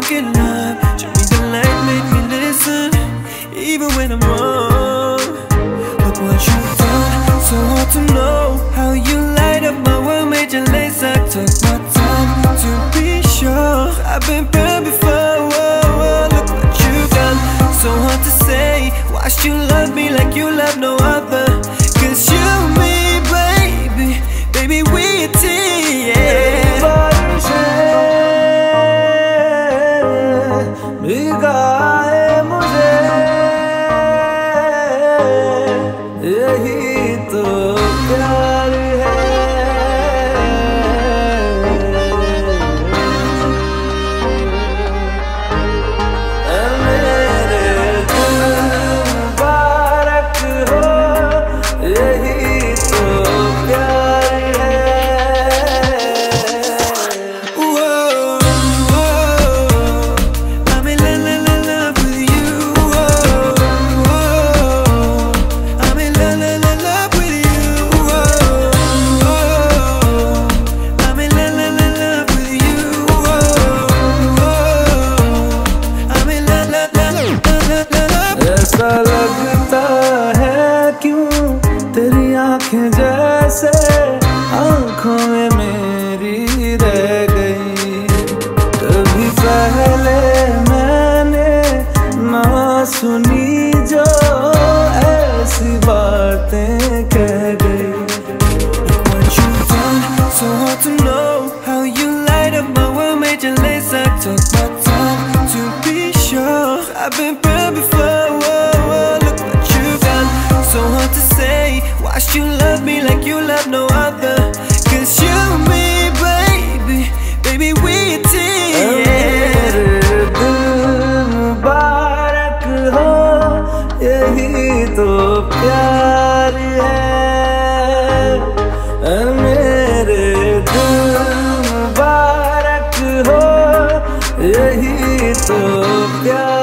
making love. Show me the light, make me listen, even when I'm wrong. Look what you've done, so hard to know how you light up my world, made your legs. I took my time to be sure I've been burned before. Whoa, whoa, look what you've done, so hard to say. Watched you love me like you love no other. Cause you and me, baby, baby, we a team, yeah. भिगाए मुझे यही तो प्यार है। मेरे दिल मुबारक हो, यही तो प्यार है। ऐसा लगता है क्यों तेरी आंखें जैसे आंखों में मेरी रह गई। कभी पहले मैंने ना सुनी जो ऐसी बातें कह गई। What you've done, so hard to know how you light up my world, made your legs. I took my time to be sure I've been burned before. Whoa, whoa, look what you've done, so hard to say. Watched you love me like you love no other. Cause you and me, baby, baby, we a team, yeah. मेरे दिल मुबारक हो, यही तो प्यार है। मेरे दिल मुबारक हो, यही तो प्यार